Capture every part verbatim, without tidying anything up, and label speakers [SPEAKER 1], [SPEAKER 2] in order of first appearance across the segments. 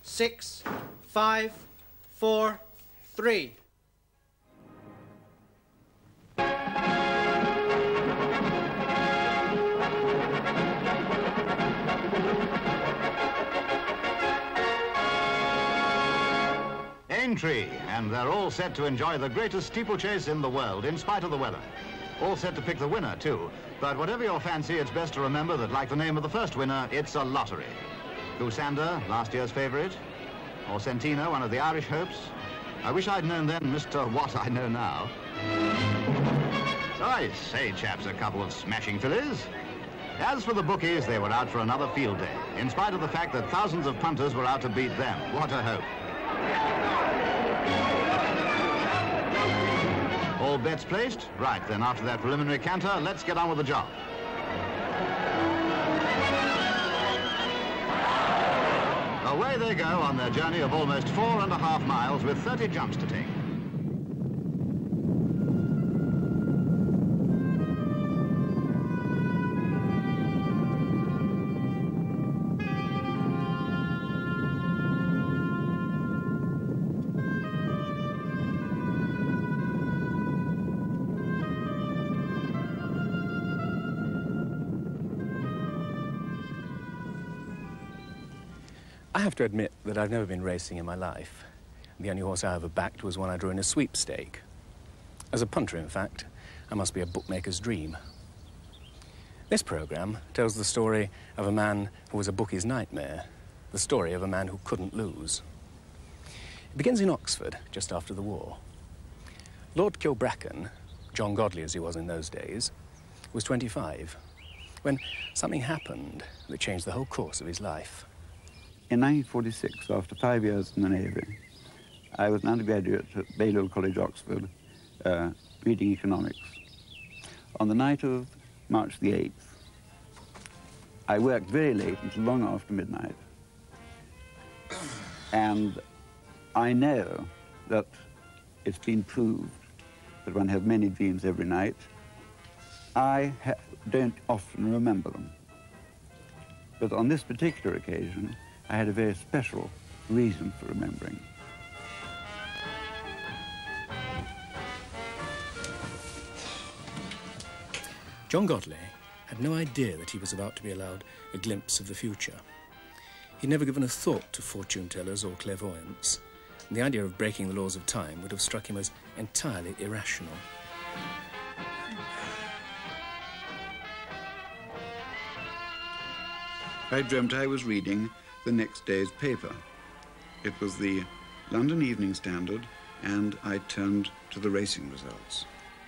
[SPEAKER 1] six, five, four, three.
[SPEAKER 2] Aintree, and they're all set to enjoy the greatest steeplechase in the world, in spite of the weather. All set to pick the winner, too. But whatever your fancy, it's best to remember that, like the name of the first winner, it's a lottery. Goosander, last year's favourite, or Centina, one of the Irish hopes. I wish I'd known then Mister What I know now. So I say, chaps, a couple of smashing fillies. As for the bookies, they were out for another field day, in spite of the fact that thousands of punters were out to beat them. What a hope. All bets placed? Right, then after that preliminary canter, let's get on with the job. Away they go on their journey of almost four and a half miles with thirty jumps to take.
[SPEAKER 3] I have to admit that I've never been racing in my life. The only horse I ever backed was one I drew in a sweepstake. As a punter, in fact, I must be a bookmaker's dream. This programme tells the story of a man who was a bookie's nightmare, the story of a man who couldn't lose. It begins in Oxford, just after the war. Lord Kilbracken, John Godley as he was in those days, was twenty-five, when something happened that changed the whole course of his life.
[SPEAKER 4] In nineteen forty-six, after five years in the Navy, I was an undergraduate at Balliol College, Oxford, uh, reading economics. On the night of March the eighth, I worked very late until long after midnight. And I know that it's been proved that one has many dreams every night. I ha don't often remember them. But on this particular occasion, I had a very special reason for remembering.
[SPEAKER 3] John Godley had no idea that he was about to be allowed a glimpse of the future. He'd never given a thought to fortune-tellers or clairvoyants, and the idea of breaking the laws of time would have struck him as entirely irrational.
[SPEAKER 4] I dreamt I was reading the next day's paper. It was the London Evening Standard, and I turned to the racing results.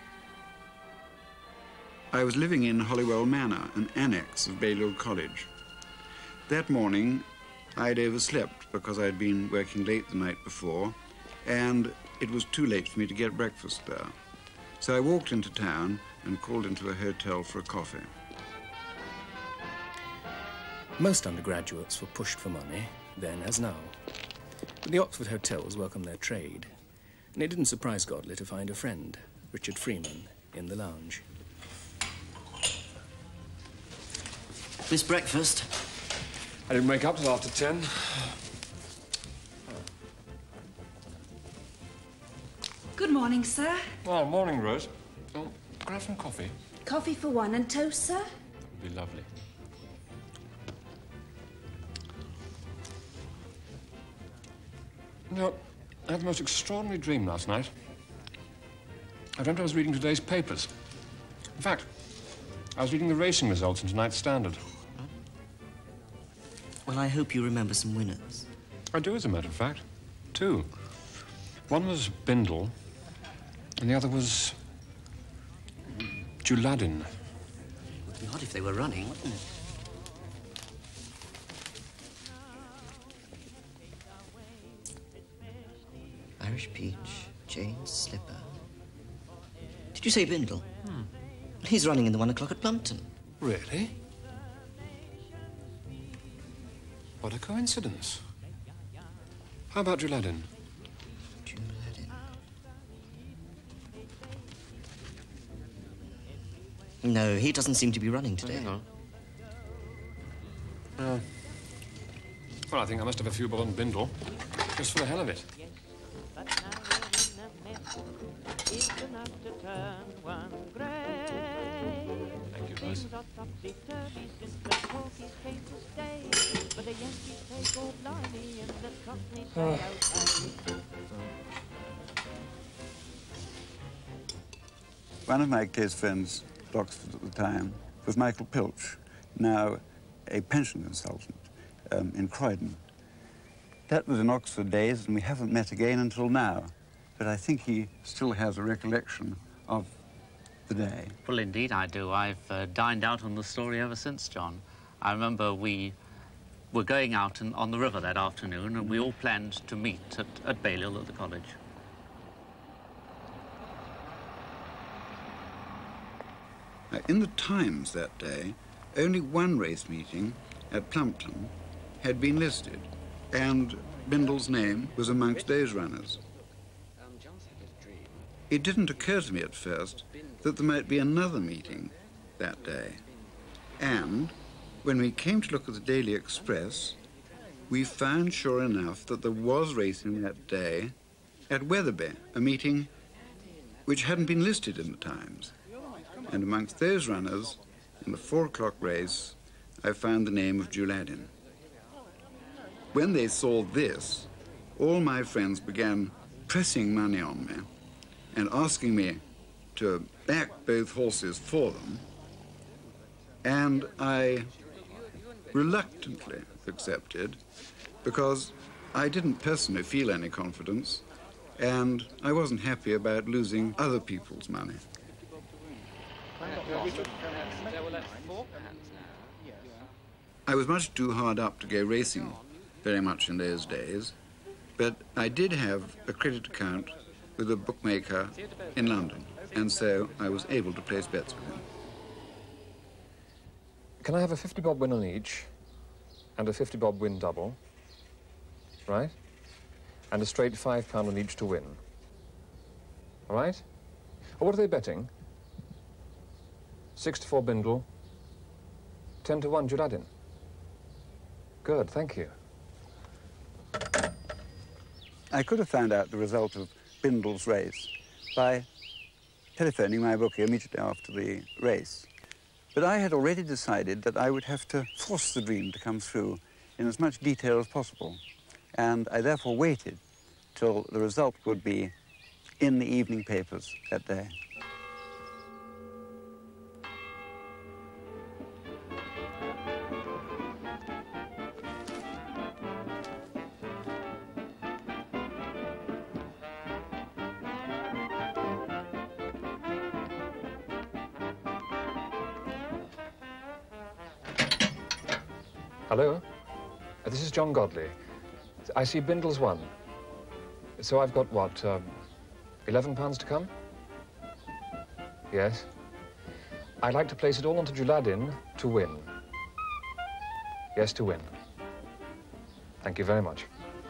[SPEAKER 4] I was living in Holywell Manor, an annex of Balliol College. That morning, I'd overslept because I'd been working late the night before, and it was too late for me to get breakfast there. So I walked into town and called into a hotel for a coffee.
[SPEAKER 3] Most undergraduates were pushed for money, then as now. But the Oxford hotels welcomed their trade, and it didn't surprise Godley to find a friend, Richard Freeman, in the lounge.
[SPEAKER 5] This breakfast?
[SPEAKER 6] I didn't wake up till after ten.
[SPEAKER 7] Good morning, sir.
[SPEAKER 6] Oh, morning, Rose. Oh, can I have some coffee?
[SPEAKER 7] Coffee for one and toast, sir?
[SPEAKER 6] Would be lovely. You know, I had the most extraordinary dream last night. I dreamt I was reading today's papers. In fact, I was reading the racing results in tonight's Standard.
[SPEAKER 5] Well, I hope you remember some winners.
[SPEAKER 6] I do, as a matter of fact. Two. One was Bindle, and the other was Juladin.
[SPEAKER 5] It would be odd if they were running, wouldn't it? Irish Peach, Jane's Slipper. Did you say Bindle?
[SPEAKER 6] Hmm.
[SPEAKER 5] He's running in the one o'clock at Plumpton.
[SPEAKER 6] Really? What a coincidence. How about Juladin?
[SPEAKER 5] Juladin. No, he doesn't seem to be running today.
[SPEAKER 6] Oh, hang on. Uh, Well, I think I must have a few bob on Bindle, just for the hell of it. Thank you, Buzz. Oh.
[SPEAKER 4] One of my close friends at Oxford at the time was Michael Pilch, now a pension consultant um, in Croydon. That was in Oxford days, and we haven't met again until now. But I think he still has a recollection of the day.
[SPEAKER 8] Well, indeed I do. I've uh, dined out on the story ever since, John. I remember we were going out in, on the river that afternoon, and we all planned to meet at, at Balliol at the college.
[SPEAKER 4] Now, in the Times that day, only one race meeting at Plumpton had been listed, and Bindle's name was amongst those runners. It didn't occur to me at first that there might be another meeting that day. And when we came to look at the Daily Express, we found, sure enough, that there was racing that day at Wetherby, a meeting which hadn't been listed in the Times. And amongst those runners, in the four o'clock race, I found the name of Juladin. When they saw this, all my friends began pressing money on me and asking me to back both horses for them, and I reluctantly accepted because I didn't personally feel any confidence, and I wasn't happy about losing other people's money. I was much too hard up to go racing very much in those days, but I did have a credit account with a bookmaker in London, and so I was able to place bets with him.
[SPEAKER 6] Can I have a fifty bob win on each, and a fifty bob win double, right? And a straight five pound on each to win. All right? Or what are they betting? Six to four Bindle, ten to one Juladin. Good, thank you.
[SPEAKER 4] I could have found out the result of Bindle's race by telephoning my bookie immediately after the race. But I had already decided that I would have to force the dream to come through in as much detail as possible. And I therefore waited till the result would be in the evening papers that day.
[SPEAKER 6] Hello? Uh, this is John Godley. I see Bindle's won. So I've got, what, um, eleven pounds to come? Yes. I'd like to place it all onto Juladin to win. Yes, to win. Thank you very much.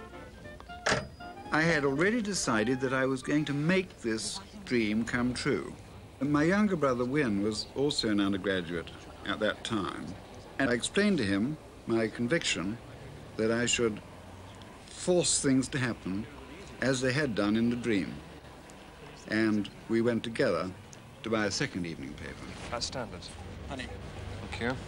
[SPEAKER 4] I had already decided that I was going to make this dream come true. And my younger brother, Wynne, was also an undergraduate at that time. And I explained to him my conviction that I should force things to happen as they had done in the dream. And we went together to buy a second evening paper.
[SPEAKER 6] That's standard. Honey. Thank you.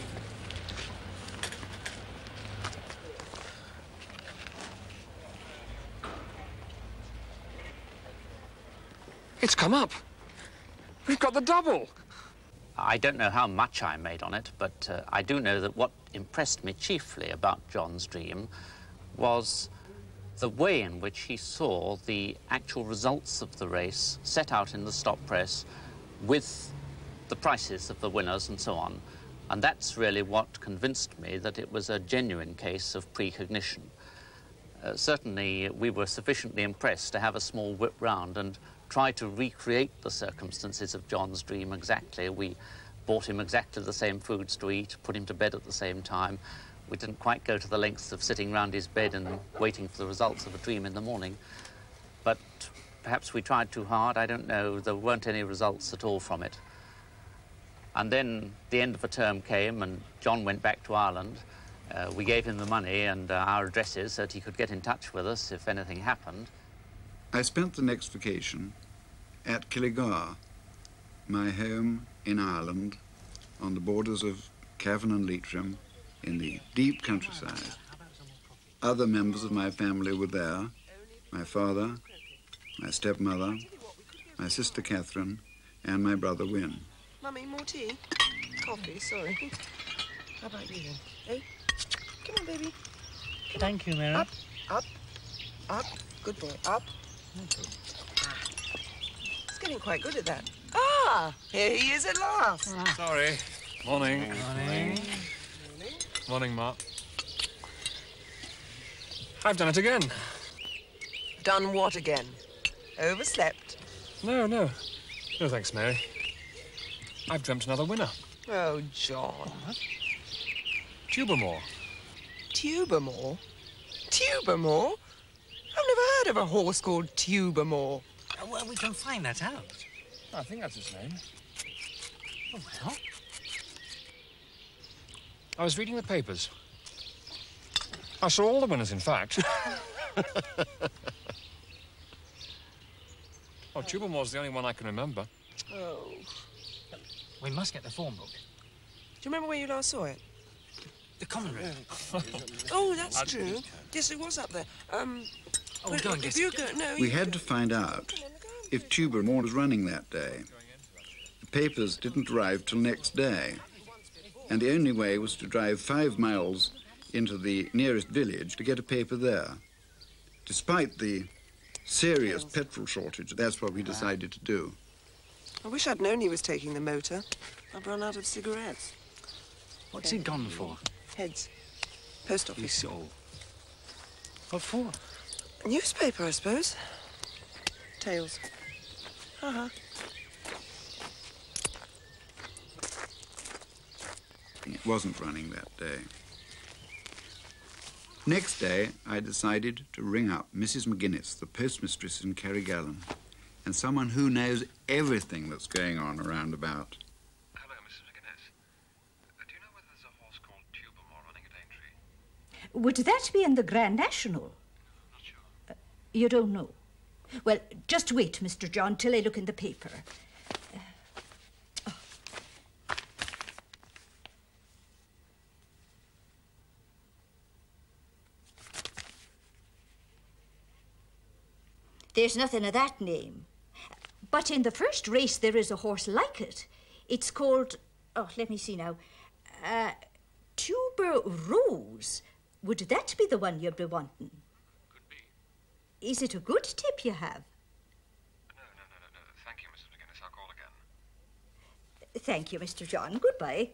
[SPEAKER 6] It's come up. We've got the double.
[SPEAKER 8] I don't know how much I made on it, but uh, I do know that what impressed me chiefly about John's dream was the way in which he saw the actual results of the race set out in the stop press with the prices of the winners and so on. And that's really what convinced me that it was a genuine case of precognition. Uh, certainly, we were sufficiently impressed to have a small whip round and try to recreate the circumstances of John's dream exactly. We bought him exactly the same foods to eat, put him to bed at the same time. We didn't quite go to the lengths of sitting round his bed and waiting for the results of a dream in the morning. But perhaps we tried too hard, I don't know. There weren't any results at all from it. And then the end of the term came and John went back to Ireland, Uh, we gave him the money and uh, our addresses so that he could get in touch with us if anything happened.
[SPEAKER 4] I spent the next vacation at Killygar, my home in Ireland, on the borders of Cavan and Leitrim, in the deep countryside. Other members of my family were there, my father, my stepmother, my sister Catherine, and my brother Wynne.
[SPEAKER 9] Mummy, more tea? Coffee, sorry. How about you then, eh? Come on, baby. Come
[SPEAKER 1] Thank
[SPEAKER 9] on.
[SPEAKER 1] you, Mary.
[SPEAKER 9] Up, up, up. Good boy, up. Ah. He's getting quite good at that. Ah, here he is at last.
[SPEAKER 6] Ah. Sorry. Morning.
[SPEAKER 1] Morning.
[SPEAKER 9] Morning.
[SPEAKER 6] Morning, Mark. I've done it again.
[SPEAKER 9] Done what again? Overslept?
[SPEAKER 6] No, no. No, thanks, Mary. I've dreamt another winner.
[SPEAKER 9] Oh, John.
[SPEAKER 6] Tubermore.
[SPEAKER 9] Tubermore? Tubermore? I've never heard of a horse called Tubermore.
[SPEAKER 1] Uh, well, we can find that out.
[SPEAKER 6] I think that's his name.
[SPEAKER 1] Oh, well.
[SPEAKER 6] I was reading the papers. I saw all the winners, in fact. Oh, Tubermore's the only one I can remember.
[SPEAKER 9] Oh.
[SPEAKER 1] We must get the form book.
[SPEAKER 9] Do you remember where you last saw it?
[SPEAKER 1] The common room.
[SPEAKER 9] Oh, that's true. Yes, it was up there. Um,
[SPEAKER 1] Oh, go and
[SPEAKER 9] if
[SPEAKER 1] get
[SPEAKER 9] you
[SPEAKER 1] it.
[SPEAKER 9] go, no,
[SPEAKER 4] We
[SPEAKER 9] you
[SPEAKER 4] had
[SPEAKER 9] go.
[SPEAKER 4] to find out if Tubermore was running that day. The papers didn't arrive till next day, and the only way was to drive five miles into the nearest village to get a paper there. Despite the serious petrol shortage, that's what we decided to do.
[SPEAKER 9] I wish I'd known he was taking the motor. I've run out of cigarettes.
[SPEAKER 1] What's it gone for?
[SPEAKER 9] Heads. Post office.
[SPEAKER 1] all. What for?
[SPEAKER 9] Newspaper, I suppose. Tails. Uh-huh.
[SPEAKER 4] It wasn't running that day. Next day, I decided to ring up Missus McGuinness, the postmistress in Carrigallen, and someone who knows everything that's going on around about.
[SPEAKER 10] Hello, Missus McGuinness. Uh, do you know whether there's a horse called Tubermore running at Aintree?
[SPEAKER 7] Would that be in the Grand National?
[SPEAKER 10] Not sure.
[SPEAKER 7] Uh, you don't know? Well, just wait, Mister John, till I look in the paper. Uh, oh. There's nothing of that name. But in the first race, there is a horse like it. It's called, oh, let me see now, uh, Tuber Rose. Would that be the one you'd be wanting?
[SPEAKER 10] Could be.
[SPEAKER 7] Is it a good tip you have?
[SPEAKER 10] No, no, no, no, no. Thank you, Missus McGuinness. I'll call again.
[SPEAKER 7] Thank you, Mister John. Goodbye.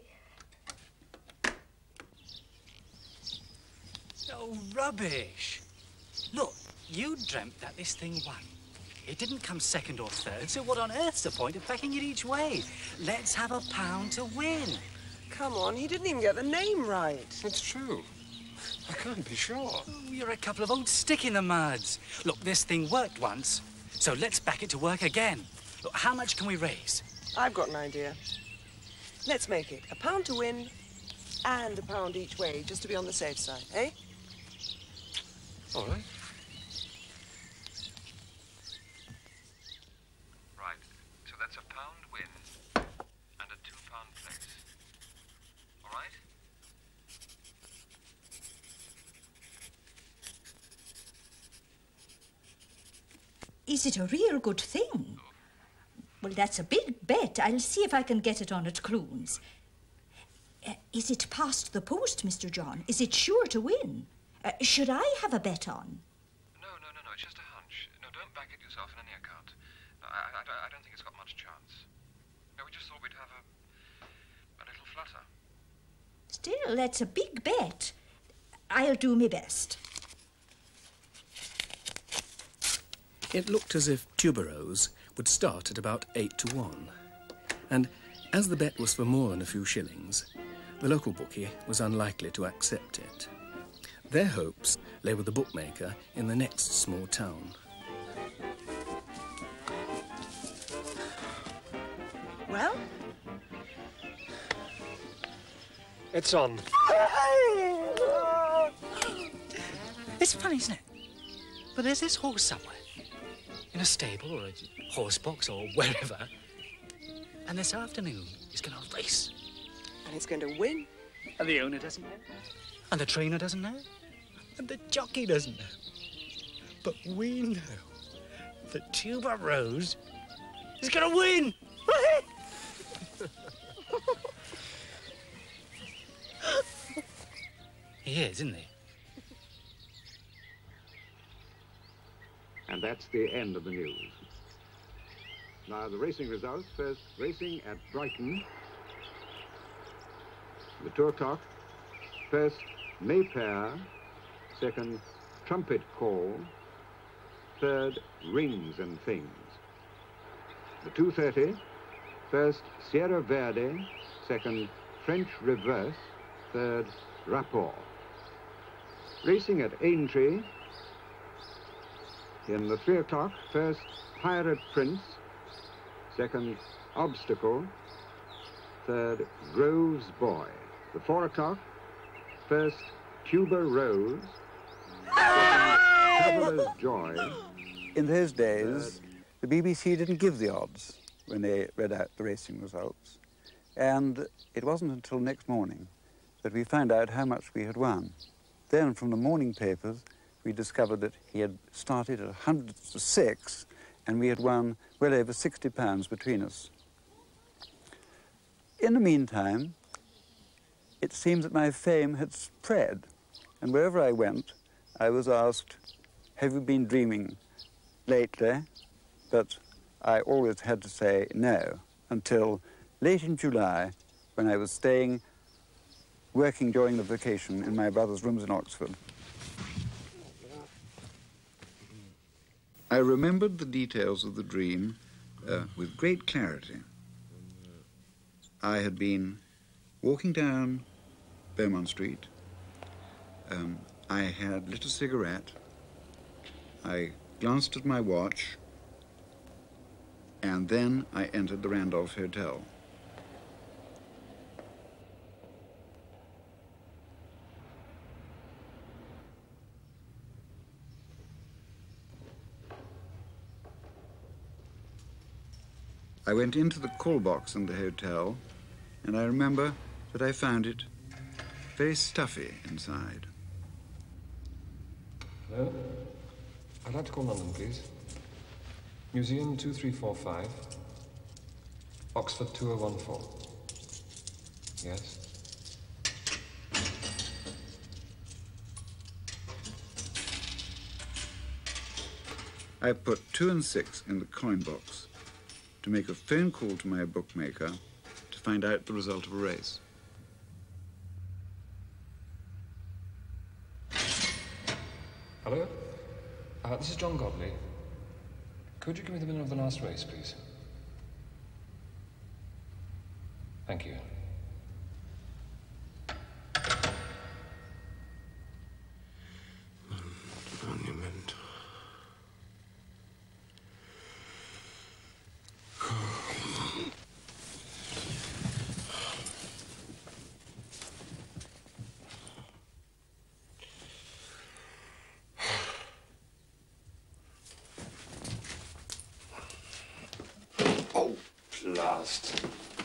[SPEAKER 1] Oh, rubbish. Look, you dreamt that this thing won. It didn't come second or third, so what on earth's the point of backing it each way? Let's have a pound to win.
[SPEAKER 9] Come on, he didn't even get the name right.
[SPEAKER 6] It's true. I can't be sure.
[SPEAKER 1] Oh, you're a couple of old stick-in-the-muds. Look, this thing worked once, so let's back it to work again. Look, how much can we raise?
[SPEAKER 9] I've got an idea. Let's make it a pound to win and a pound each way, just to be on the safe side, eh?
[SPEAKER 6] All right.
[SPEAKER 10] Right. So that's a pound win and a two-pound place. All right?
[SPEAKER 7] Is it a real good thing? Well, that's a big bet. I'll see if I can get it on at Clunes. Uh, is it past the post, Mister John? Is it sure to win? Uh, should I have a bet on?
[SPEAKER 10] No, no, no, no. It's just a hunch. No, don't back it yourself in any account. No, I, I, don't- I don't think it's got much chance. No, we just thought we'd have a, a little flutter.
[SPEAKER 7] Still, that's a big bet. I'll do my best.
[SPEAKER 3] It looked as if Tuberose would start at about eight to one. And as the bet was for more than a few shillings, the local bookie was unlikely to accept it. Their hopes lay with the bookmaker in the next small town.
[SPEAKER 9] Well?
[SPEAKER 6] It's on.
[SPEAKER 9] Hey!
[SPEAKER 1] It's funny, isn't it? But there's this horse somewhere, in a stable or a horse box or wherever, and this afternoon he's going to race.
[SPEAKER 9] And he's going to win.
[SPEAKER 1] And the owner doesn't know. And the trainer doesn't know. And the jockey doesn't know. But we know that Tuber Rose is going to win. He is, isn't he?
[SPEAKER 11] And that's the end of the news. Now, the racing results. First, racing at Brighton. The two o'clock. First, Mayfair. Second, Trumpet Call. Third, Rings and Things. The two thirty. First, Sierra Verde. Second, French Reverse. Third, Rapport. Racing at Aintree. In the three o'clock, first, Pirate Prince. Second, Obstacle. Third, Grove's Boy. The four o'clock, first, Tuber Rose. Second, Traveller's Joy.
[SPEAKER 12] In those days, the B B C didn't give the odds when they read out the racing results. And it wasn't until next morning that we found out how much we had won. Then, from the morning papers, we discovered that he had started at one hundred to six, and we had won well over sixty pounds between us. In the meantime, it seems that my fame had spread, and wherever I went, I was asked, have you been dreaming lately? But I always had to say no, until late in July, when I was staying, working during the vacation in my brother's rooms in Oxford.
[SPEAKER 4] I remembered the details of the dream uh, with great clarity. I had been walking down Beaumont Street. Um, I had lit a cigarette. I glanced at my watch, and then I entered the Randolph Hotel. I went into the call box in the hotel, and I remember that I found it very stuffy inside.
[SPEAKER 6] Hello? I'd like to call London, please. Museum two three four five, Oxford two oh one four. Yes?
[SPEAKER 4] I put two and six in the coin box to make a phone call to my bookmaker to find out the result of a race.
[SPEAKER 6] Hello? Uh, this is John Godley. Could you give me the winner of the last race, please? Thank you.
[SPEAKER 13] Monument. Last.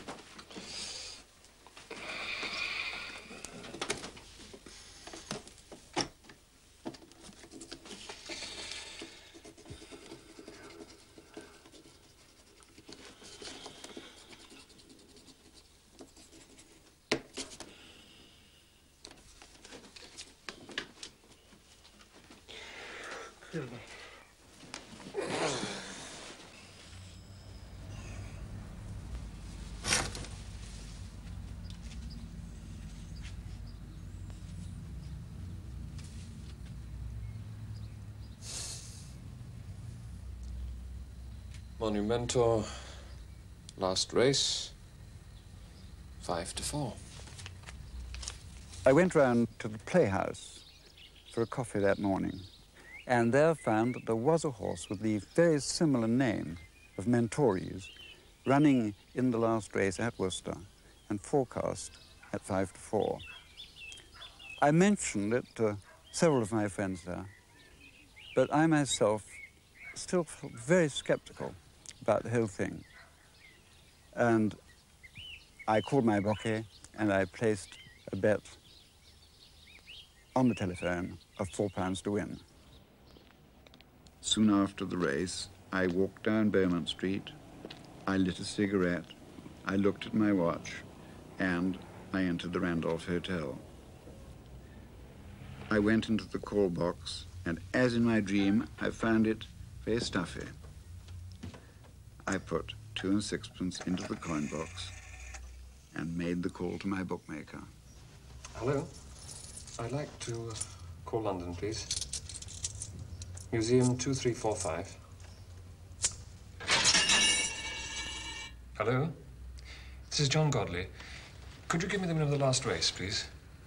[SPEAKER 6] Monumento, last race, five to four.
[SPEAKER 12] I went round to the Playhouse for a coffee that morning, and there found that there was a horse with the very similar name of Mentores running in the last race at Worcester and forecast at five to four. I mentioned it uh, several of my friends there. But I myself still felt very sceptical about the whole thing. And I called my bookie and I placed a bet on the telephone of four pounds to win.
[SPEAKER 4] Soon after the race, I walked down Beaumont Street, I lit a cigarette, I looked at my watch, and I entered the Randolph Hotel. I went into the call box, and as in my dream, I found it very stuffy. I put two and sixpence into the coin box and made the call to my bookmaker.
[SPEAKER 6] Hello. I'd like to uh, call London, please. Museum two three four five. Hello. This is John Godley. Could you give me the winner of the last race, please?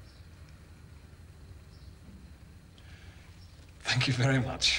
[SPEAKER 6] Thank you very much.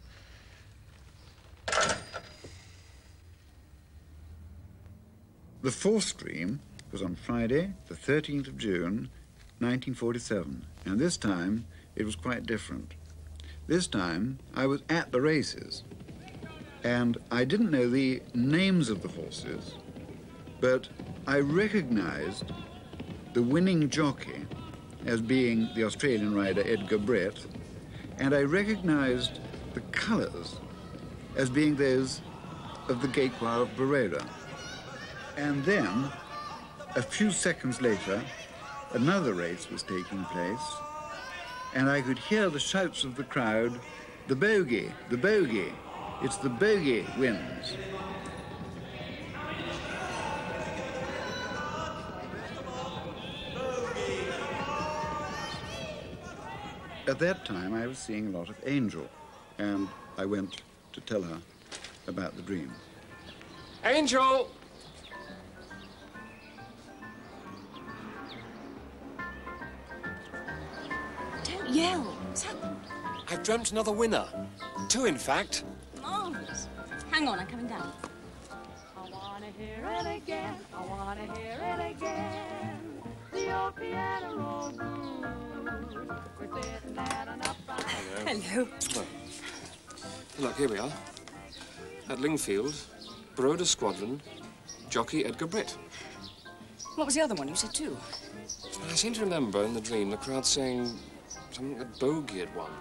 [SPEAKER 4] The fourth dream was on Friday, the thirteenth of June, nineteen forty-seven, and this time it was quite different. This time I was at the races, and I didn't know the names of the horses, but I recognized the winning jockey as being the Australian rider Edgar Brett, and I recognized the colors as being those of the Gaekwar of Baroda. And then, a few seconds later, another race was taking place, and I could hear the shouts of the crowd, "The bogey, the bogey, it's the bogey wins." At that time, I was seeing a lot of Angel, and I went to tell her about the dream.
[SPEAKER 6] Angel!
[SPEAKER 14] Don't yell. What's happened?
[SPEAKER 15] I've dreamt another winner. Two, in fact.
[SPEAKER 14] Marvellous. Hang on, I'm coming down.
[SPEAKER 16] I wanna hear it again. I wanna hear it again. The old piano roll good. We're sitting at an upright.
[SPEAKER 14] Hello.
[SPEAKER 6] Hello. Look, here we are. At Lingfield, Baroda Squadron, jockey Edgar Brett.
[SPEAKER 14] What was the other one? You said two.
[SPEAKER 6] I seem to remember in the dream the crowd saying something that Bogey had won.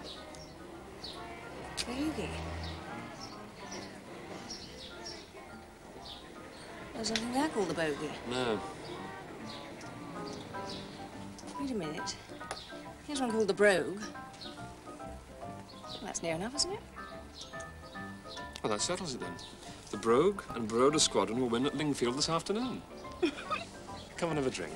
[SPEAKER 14] Bogey? There's nothing there called the Bogey.
[SPEAKER 6] No.
[SPEAKER 14] Wait a minute. Here's one called the Brogue. Well, that's near enough, isn't it?
[SPEAKER 6] Well, that settles it then. The Brogue and Baroda Squadron will win at Lingfield this afternoon. Come and have a drink.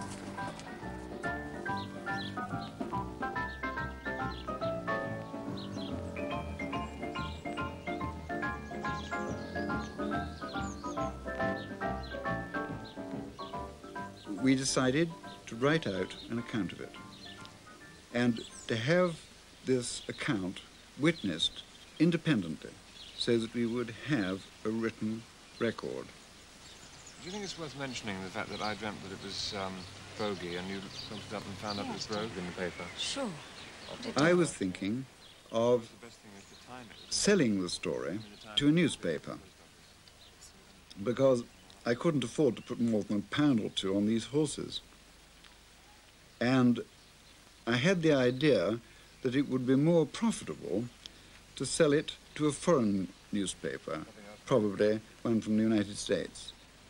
[SPEAKER 4] We decided to write out an account of it and to have this account witnessed independently so that we would have a written record.
[SPEAKER 6] Do you think it's worth mentioning the fact that I dreamt that it was um, Bogey and you looked it up and found out it was Brogue in the paper?
[SPEAKER 14] Sure.
[SPEAKER 4] I was thinking of selling the story to a newspaper because I couldn't afford to put more than a pound or two on these horses. And I had the idea that it would be more profitable to sell it to a foreign newspaper, probably one from the United States.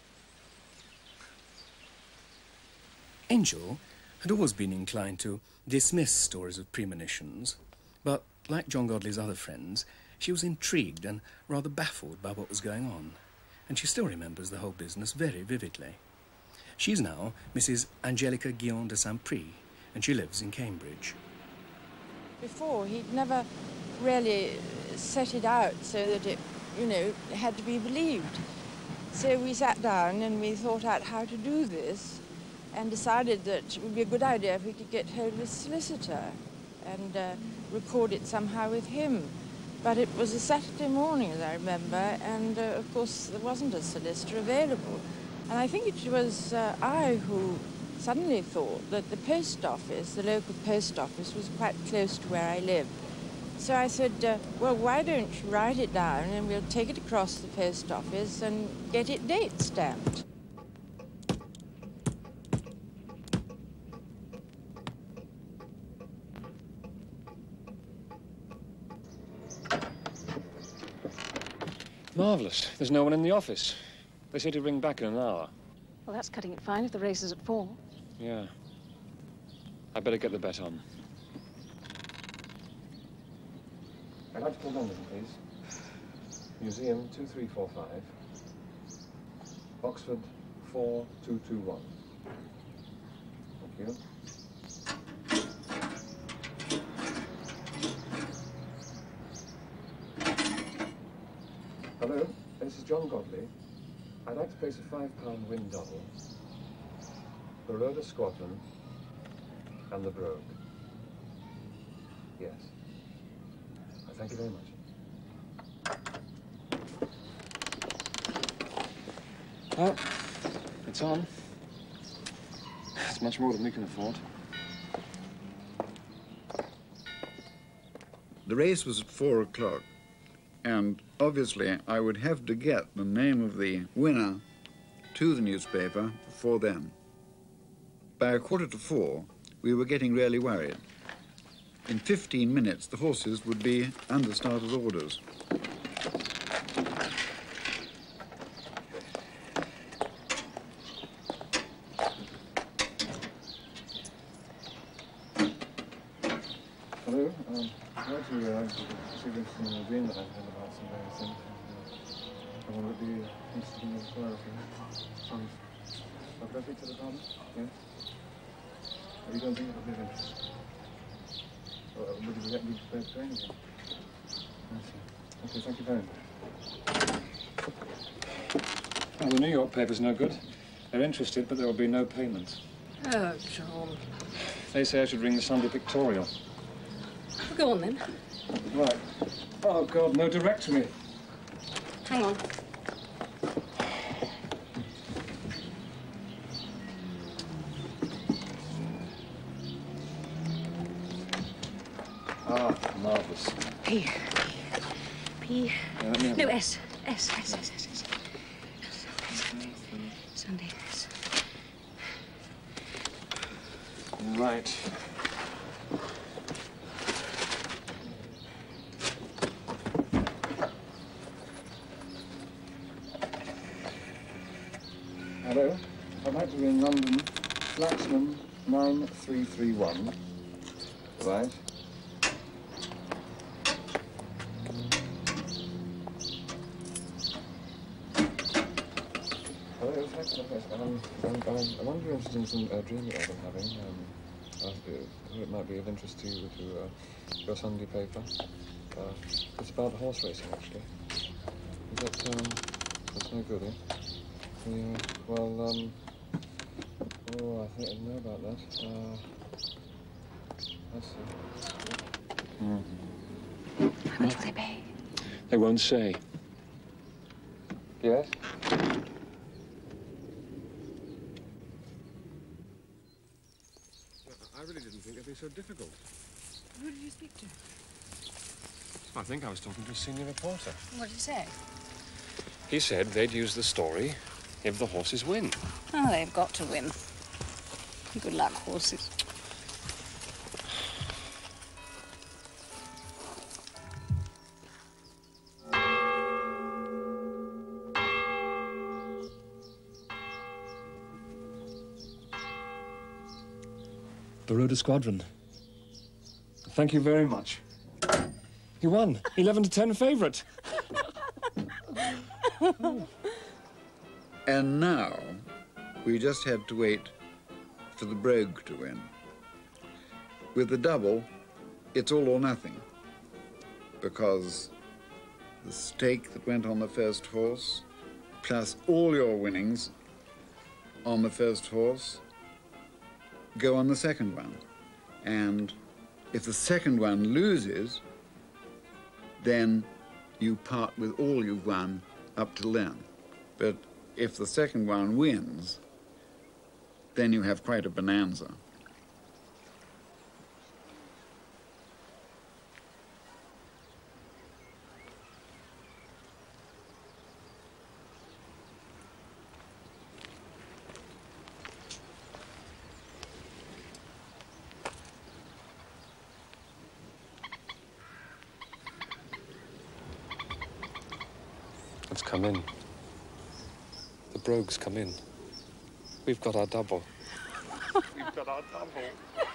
[SPEAKER 3] Angel had always been inclined to dismiss stories of premonitions, but like John Godley's other friends, she was intrigued and rather baffled by what was going on, and she still remembers the whole business very vividly. She's now Missus Angelica Guillaume de Saint-Prix, and she lives in Cambridge.
[SPEAKER 17] Before, he'd never really set it out so that it, you know, had to be believed. So we sat down and we thought out how to do this and decided that it would be a good idea if we could get hold of a solicitor and uh, record it somehow with him. But it was a Saturday morning, as I remember, and uh, of course there wasn't a solicitor available. And I think it was uh, I who suddenly thought that the post office, the local post office, was quite close to where I lived. So I said, uh, well, why don't you write it down and we'll take it across the post office and get it date stamped.
[SPEAKER 6] Marvellous. There's no one in the office. They said he'd ring back in an hour.
[SPEAKER 14] Well, that's cutting it fine if the race is at four.
[SPEAKER 6] Yeah. I better get the bet on. I'd like to call London, please. Museum two three four five. Oxford four two two one. Thank you. Hello, this is John Godley. I'd like to place a five pound win double. The Rhoda Squadron and the Brogue. Yes. Thank you very much. Well, it's on. It's much more than we can afford.
[SPEAKER 4] The race was at four o'clock, and obviously I would have to get the name of the winner to the newspaper before then. By a quarter to four, we were getting really worried. In fifteen minutes, the horses would be under starter's orders.
[SPEAKER 6] Hello, um, I'd like to uh, see this in a dream that I've had about some various things. And, uh, I wonder if you'd be interested in the story of it. Sorry. Can I speak to the department? Yes? You don't think it would be of interest? Or would you get me prepared to anything? I see. Okay, thank you very much. Well, the New York paper's no good. They're interested, but there will be no payment.
[SPEAKER 14] Oh, John.
[SPEAKER 6] They say I should ring the Sunday Pictorial.
[SPEAKER 14] Well, go on, then.
[SPEAKER 6] Right. Oh, God, no directory.
[SPEAKER 14] Hang on.
[SPEAKER 6] Ah, marvellous.
[SPEAKER 14] P. P.
[SPEAKER 6] Yeah, let me have
[SPEAKER 14] No,
[SPEAKER 6] a-
[SPEAKER 14] S. S, S, S, S, S. Sunday. Sunday, S.
[SPEAKER 6] Right. Hello. I'd like to be in London, Flaxman nine three three one. Right. Hello, thanks for the place. Um, I'm, I'm, I wonder if you're interested in some uh, dream that I've been having. Um, I thought it might be of interest to you to uh, your Sunday paper. Uh, it's about horse racing, actually. Is that, um, that's no good, eh? Yeah, well, um, oh, I think I know about that. Uh, I see. Hmm.
[SPEAKER 14] How much will they pay?
[SPEAKER 6] They won't say. Yes? I really didn't think it'd be so difficult.
[SPEAKER 14] Who did you speak to?
[SPEAKER 6] I think I was talking to a senior reporter.
[SPEAKER 14] What did he say?
[SPEAKER 6] He said they'd use the story if the horses win.
[SPEAKER 14] Oh, they've got to win. Good luck, horses.
[SPEAKER 6] The Rhoda Squadron. Thank you very much. You won. eleven to ten favourite.
[SPEAKER 4] And now, we just had to wait for the Brogue to win. With the double, it's all or nothing, because the stake that went on the first horse, plus all your winnings on the first horse, go on the second one. And if the second one loses, then you part with all you've won up till then. But if the second one wins, then you have quite a bonanza.
[SPEAKER 6] Let's come in. The brogue's come in. We've got our double. We've got our double.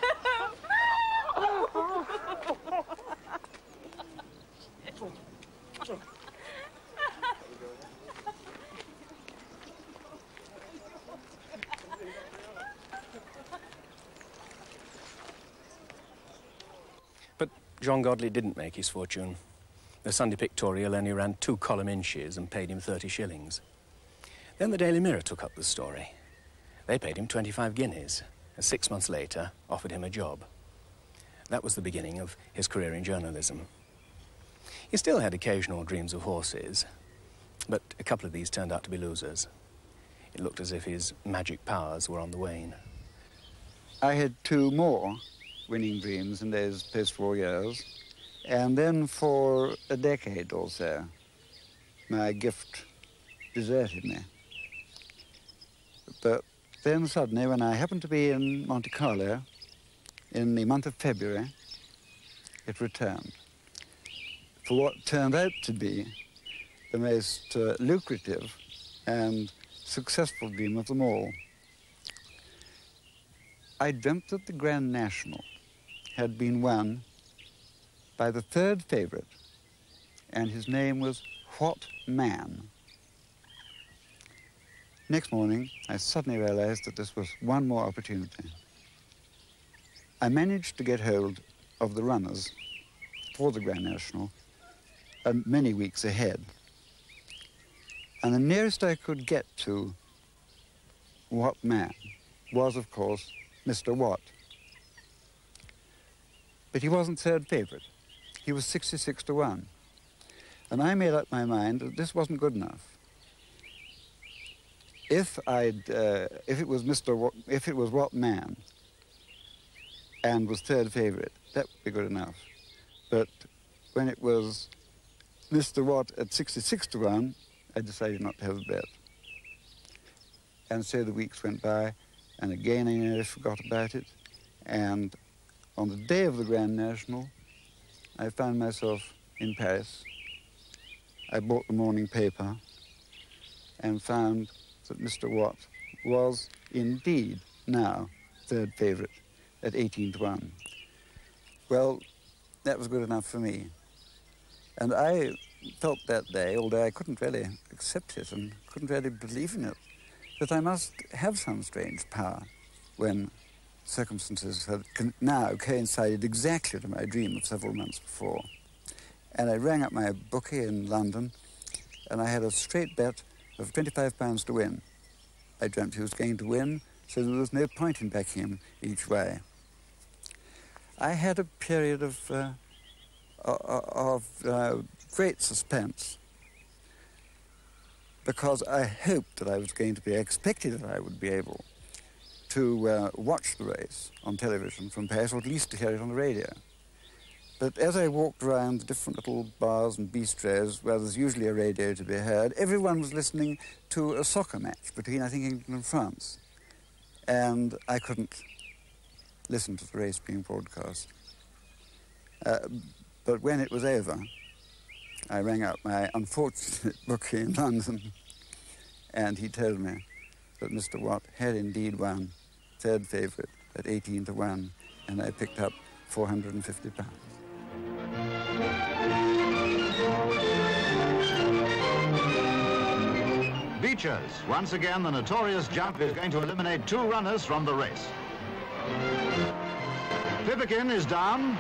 [SPEAKER 3] But John Godley didn't make his fortune. The Sunday Pictorial only ran two column inches and paid him thirty shillings. Then the Daily Mirror took up the story. They paid him twenty-five guineas, and six months later offered him a job. That was the beginning of his career in journalism. He still had occasional dreams of horses, but a couple of these turned out to be losers. It looked as if his magic powers were on the wane.
[SPEAKER 12] I had two more winning dreams in those post-war years, and then for a decade or so, my gift deserted me. But then suddenly, when I happened to be in Monte Carlo in the month of February, it returned. For what turned out to be the most uh, lucrative and successful dream of them all. I dreamt that the Grand National had been won by the third favourite, and his name was What Man. Next morning, I suddenly realised that this was one more opportunity. I managed to get hold of the runners for the Grand National, and many weeks ahead. And the nearest I could get to What Man was, of course, Mister Watt. But he wasn't third favourite. He was sixty-six to one. And I made up my mind that this wasn't good enough. If I'd, uh, if it was Mister Wa- if it was What Man and was third favourite, that would be good enough. But when it was Mister Watt at sixty-six to one, I decided not to have a bet. And so the weeks went by, and again I nearly forgot about it. And on the day of the Grand National, I found myself in Paris. I bought the morning paper and found that Mister Watt was indeed now third favourite at eighteen to one. Well, that was good enough for me. And I felt that day, although I couldn't really accept it and couldn't really believe in it, that I must have some strange power when circumstances had con- now coincided exactly to my dream of several months before. And I rang up my bookie in London, and I had a straight bet of twenty-five pounds to win. I dreamt he was going to win, so there was no point in backing him each way. I had a period of, uh, of uh, great suspense, because I hoped that I was going to be, I expected that I would be able to uh, watch the race on television from Paris, or at least to hear it on the radio. But as I walked around the different little bars and bistros where there's usually a radio to be heard, everyone was listening to a soccer match between, I think, England and France. And I couldn't listen to the race being broadcast. Uh, but when it was over, I rang up my unfortunate bookie in London, and he told me that Mister Watt had indeed won third favourite at eighteen to one, and I picked up four hundred and fifty pounds.
[SPEAKER 2] Beechers. Once again, the notorious jump is going to eliminate two runners from the race. Pippikin is down.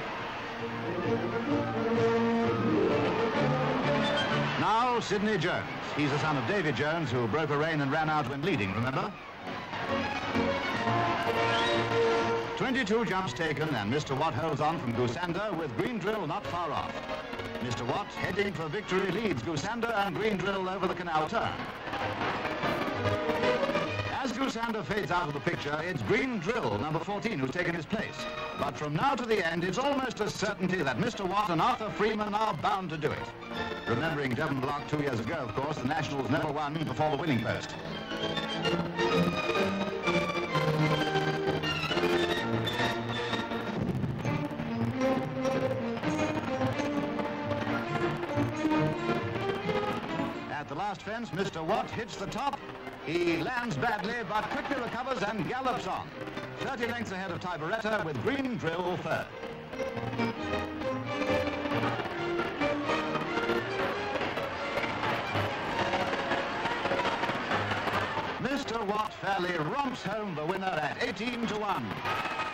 [SPEAKER 2] Now, Sidney Jones. He's the son of Davy Jones, who broke a rein and ran out when leading, remember? twenty-two jumps taken, and Mister Watt holds on from Goosander with Green Drill not far off. Mister Watt, heading for victory, leads Goosander and Green Drill over the canal turn. As Goosander Sander fades out of the picture, it's Green Drill, number fourteen, who's taken his place. But from now to the end, it's almost a certainty that Mister Watt and Arthur Freeman are bound to do it. Remembering Devon Block two years ago, of course, the Nationals never won before the winning post. At the last fence, Mister Watt hits the top. He lands badly, but quickly recovers and gallops on. thirty lengths ahead of Tiberetta with Green Drill third. Mister Watt fairly romps home the winner at eighteen to one.